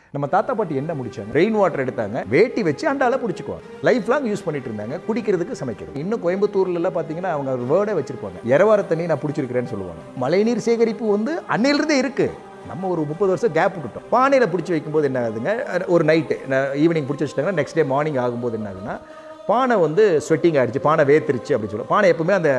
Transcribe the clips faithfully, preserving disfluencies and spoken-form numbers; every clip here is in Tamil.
நம்ம தாத்தா பாட்டி என்ன முடிச்சாங்க? ரெயின் வாட்டர் எடுத்தாங்க, வேட்டி வச்சு அண்டால பிடிச்சிக்குவாங்க. லைஃப் லாங் யூஸ் பண்ணிட்டு இருந்தாங்க, குடிக்கிறதுக்கு, சமைக்கிறது. இன்னும் கோயம்புத்தூர்ல எல்லாம் பார்த்தீங்கன்னா அவங்க ஒரு வேர்டே வச்சிருப்பாங்க, இரவார தண்ணி நான் பிடிச்சிருக்கிறேன்னு சொல்லுவாங்க. மழைநீர் சேகரிப்பு வந்து அன்னையிலிருந்தே இருக்கு. நம்ம ஒரு முப்பது வருஷம் கேப் விட்டுட்டோம். பானையில் பிடிச்சி வைக்கும்போது என்ன ஆகுதுங்க, ஒரு நைட்டு ஈவினிங் பிடிச்சி வச்சுட்டாங்கன்னா நெக்ஸ்ட் டே மார்னிங் ஆகும்போது என்ன ஆகுதுன்னா பானை வந்து ஸ்வெட்டிங் ஆகிடுச்சு, பானை வேர்த்திருச்சு அப்படின்னு சொல்லுவோம். பானை எப்பவுமே அந்த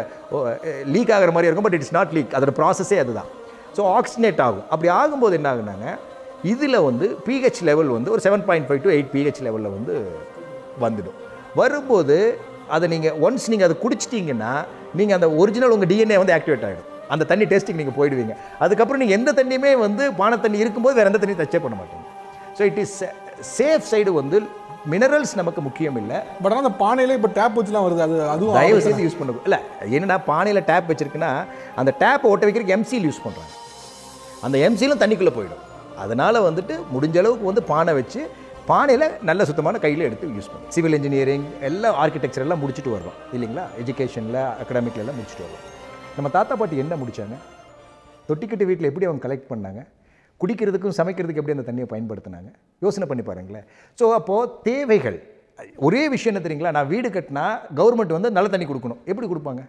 லீக் ஆகிற மாதிரி இருக்கும், பட் இட்ஸ் நாட் லீக். அதோட ப்ராசஸே அதுதான். ஸோ ஆக்சினேட் ஆகும். அப்படி ஆகும்போது என்ன ஆகுனாங்க, இதில் வந்து பிஹெச் லெவல் வந்து ஒரு seven point five to eight pH லெவலில் வந்து வந்துடும். வரும்போது அதை நீங்கள் ஒன்ஸ் நீங்கள் அதை குடிச்சிட்டிங்கன்னா நீங்கள் அந்த ஒரிஜினல் உங்கள் டிஎன்ஏ வந்து ஆக்டிவேட் ஆகிடும். அந்த தண்ணி டேஸ்ட்டுக்கு நீங்கள் போயிடுவீங்க. அதுக்கப்புறம் நீங்கள் எந்த தண்ணியுமே வந்து பானை தண்ணி இருக்கும்போது வேறு எந்த தண்ணி டச்சே பண்ண மாட்டீங்க. So it is safe side வந்து மினரல்ஸ் நமக்கு முக்கியம் இல்லை. பட் ஆனால் அந்த பானையில் இப்போ டேப் வச்சுலாம் வருது, அது அதுவும் தயவு செய்து யூஸ் பண்ண இல்லை. என்னன்னா பானையில் டேப் வச்சிருக்குன்னா அந்த டேப்பை ஒட்ட வைக்கிறதுக்கு எம்சில் யூஸ் பண்ணுறாங்க. அந்த எம்சிலும் தண்ணிக்குள்ளே போயிடும். அதனால் வந்துட்டு முடிஞ்ச அளவுக்கு வந்து பானை வச்சு பானையில் நல்ல சுத்தமான கையில் எடுத்து யூஸ் பண்ணும். சிவில் இன்ஜினியரிங் எல்லாம் ஆர்கிடெக்சர் எல்லாம் முடிச்சுட்டு வர்றோம் இல்லைங்களா, எஜுகேஷனில் அகடமிக்கில் எல்லாம் முடிச்சுட்டு வர்றோம். நம்ம தாத்தா பாட்டி என்ன முடித்தாங்க? தொட்டிக்கட்டு வீட்டில் எப்படி அவங்க கலெக்ட் பண்ணாங்க, குடிக்கிறதுக்கும் சமைக்கிறதுக்கு எப்படி அந்த தண்ணியை பயன்படுத்தினாங்க, யோசனை பண்ணி பாருங்களேன். ஸோ அப்போது தேவைகள் ஒரே விஷயம் என்ன தெரியுங்களா, நான் வீடு கட்டினா கவர்மெண்ட் வந்து நல்ல தண்ணி கொடுக்கணும். எப்படி கொடுப்பாங்க?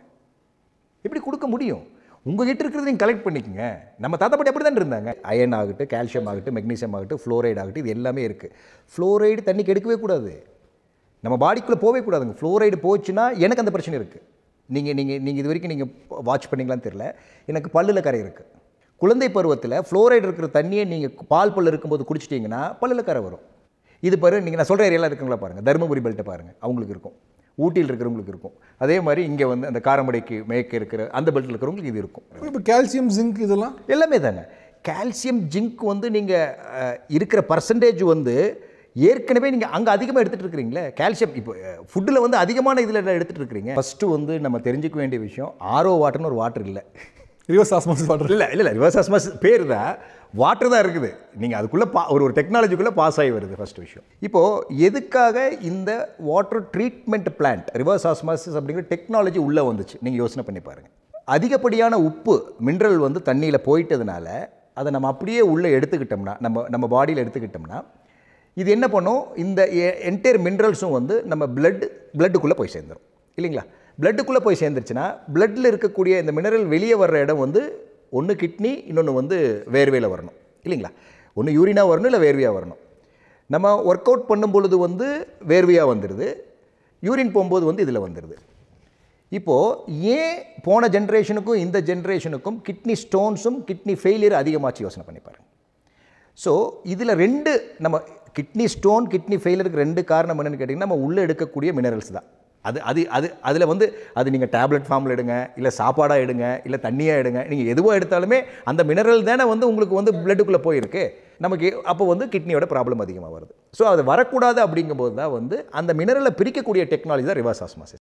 எப்படி கொடுக்க முடியும்? உங்ககிட்ட இருக்கிறது நீங்கள் கலெக்ட் பண்ணிக்கோங்க. நம்ம தாத்தா பாட்டி அப்படி தான் இருந்தாங்க. அயன் ஆகட்டும், கால்சியம் ஆகட்டும், மெக்னீசியம் ஆகட்டும், ஃப்ளோரைடு ஆகட்டும், இது எல்லாமே இருக்குது. ஃப்ளோரைடு தண்ணிக்கு எடுக்கவே கூடாது, நம்ம பாடிக்குள்ளே போகவே கூடாதுங்க. ஃப்ளோரைடு போச்சுன்னா எனக்கு அந்த பிரச்சனை இருக்குது. நீங்கள் நீங்கள் நீங்கள் இது வரைக்கும் நீங்கள் வாட்ச் பண்ணிங்களான்னு தெரியல, எனக்கு பல்லில் கரை இருக்குது. குழந்தை பருவத்தில் ஃப்ளோரைடு இருக்கிற தண்ணியை நீங்கள் பால் பல் இருக்கும்போது குடிச்சிட்டிங்கன்னா பல்லில் கரை வரும். இது பாரு, நீங்கள் நான் சொல்கிற ஏரியாலாம் இருக்குங்களா பாருங்கள், தருமபுரி பெல்ட்டை பாருங்கள், அவங்களுக்கு இருக்கும். ஊட்டியில் இருக்கிறவங்களுக்கு இருக்கும். அதே மாதிரி இங்கே வந்து அந்த காரமடைக்கு மேற்கு இருக்கிற அந்த பெல்ட்டில் இருக்கிறவங்களுக்கு இது இருக்கும். இப்போ கால்சியம், ஜிங்க் இதெல்லாம் எல்லாமே தாங்க. கால்சியம், ஜிங்க் வந்து நீங்கள் இருக்கிற பர்சன்டேஜ் வந்து ஏற்கனவே நீங்கள் அங்கே அதிகமாக எடுத்துகிட்டு இருக்கிறீங்களே. கால்சியம் இப்போ ஃபுட்டில் வந்து அதிகமான இதில் எடுத்துகிட்டு இருக்கிறீங்க. ஃபஸ்ட்டு வந்து நம்ம தெரிஞ்சுக்க வேண்டிய விஷயம், ஆர்ஓ வாட்டர்னு ஒரு வாட்டர் இல்லை, ரிவர்ஸ் ஆஸ்மாசிஸ் வாட்டர் இல்லை இல்லை இல்லை ரிவர்ஸ் ஆஸ்மாசிஸ் பேர் தான், வாட்டர் தான் இருக்குது. நீங்கள் அதுக்குள்ளே பா ஒரு ஒரு டெக்னாலஜிக்குள்ளே பாஸ் ஆகி வருது ஃபஸ்ட் விஷயம். இப்போது எதுக்காக இந்த water treatment plant reverse osmosis அப்படிங்கிற டெக்னாலஜி உள்ளே வந்துச்சு நீங்கள் யோசனை பண்ணி பாருங்கள். அதிகப்படியான உப்பு மினரல் வந்து தண்ணியில் போயிட்டதுனால அதை நம்ம அப்படியே உள்ளே எடுத்துக்கிட்டோம்னா, நம்ம நம்ம பாடியில் எடுத்துக்கிட்டோம்னா இது என்ன பண்ணும், இந்த என்டையர் மினரல்ஸும் வந்து நம்ம பிளட் பிளட்டுக்குள்ளே போய் சேர்ந்துடும் இல்லைங்களா. பிளட்டுக்குள்ளே போய் சேர்ந்துருச்சுன்னா பிளட்டில் இருக்கக்கூடிய இந்த மினரல் வெளியே வர்ற இடம் வந்து ஒன்று கிட்னி, இன்னொன்று வந்து வேர்வையில் வரணும் இல்லைங்களா. ஒன்று யூரினாக வரணும், இல்லை வேர்வையாக வரணும். நம்ம ஒர்க் அவுட் பண்ணும் பொழுது வந்து வேர்வையாக வந்துடுது, யூரின் போகும்போது வந்து இதில் வந்துடுது. இப்போது ஏன் போன ஜென்ரேஷனுக்கும் இந்த ஜென்ரேஷனுக்கும் கிட்னி ஸ்டோன்ஸும் கிட்னி ஃபெயிலியர் அதிகமாச்சு யோசனை பண்ணி பாருங்கள். ஸோ இதில் ரெண்டு நம்ம கிட்னி ஸ்டோன் கிட்னி ஃபெயிலியருக்கு ரெண்டு காரணம் என்னென்னு கேட்டிங்கன்னா நம்ம உள்ளே எடுக்கக்கூடிய மினரல்ஸ் தான். அது அது அது அதில் வந்து அது நீங்கள் டேப்லெட் ஃபார்மில் எடுங்க, இல்லை சாப்பாடாக எடுங்க, இல்லை தண்ணியாக எடுங்க, நீங்கள் எதுவாக எடுத்தாலுமே அந்த மினரல் தானே வந்து உங்களுக்கு வந்து பிளட்டுக்குள்ளே போயிருக்கு நமக்கு. அப்போ வந்து கிட்னியோட ப்ராப்ளம் அதிகமாக வருது. ஸோ அது வரக்கூடாது அப்படிங்கும்போது தான் வந்து அந்த மினரலை பிரிக்கக்கூடிய டெக்னாலஜி தான் ரிவர்ஸ் ஆஸ்மாசிஸ்.